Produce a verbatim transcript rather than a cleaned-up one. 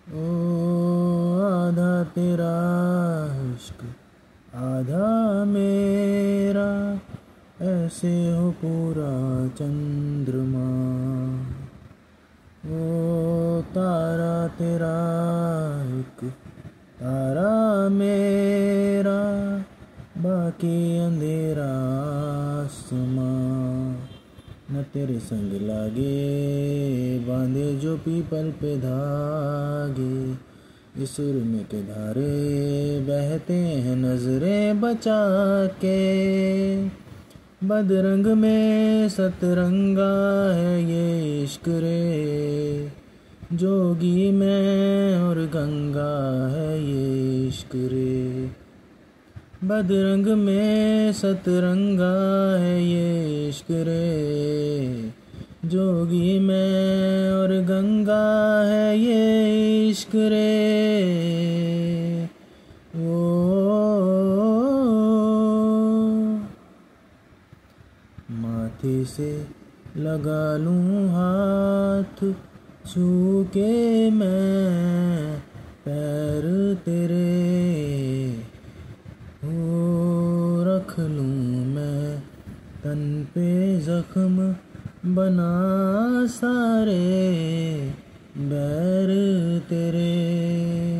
ओ आधा तेरा इश्क आधा मेरा, ऐसे हो पूरा चंद्रमा। ओ तारा तेरा एक तारा मेरा, बाकी अंधेरा आसमां। न तेरे संग लागे बांधे जो पीपल पे धागे, इस सुरमे के धारे बहते हैं नजरें बचा के। बदरंग में सतरंगा है ये इश्क रे, जोगी में और गंगा है ये इश्क रे। बदरंग में सतरंगा है ये इश्क रे, जोगी में और गंगा है ये इश्क रे। ओ माथे से लगा लूं हाथ, छू के मैं पैर तेरे, हो रख लूं मैं तन पे जख्म बना सारे बैर तेरे।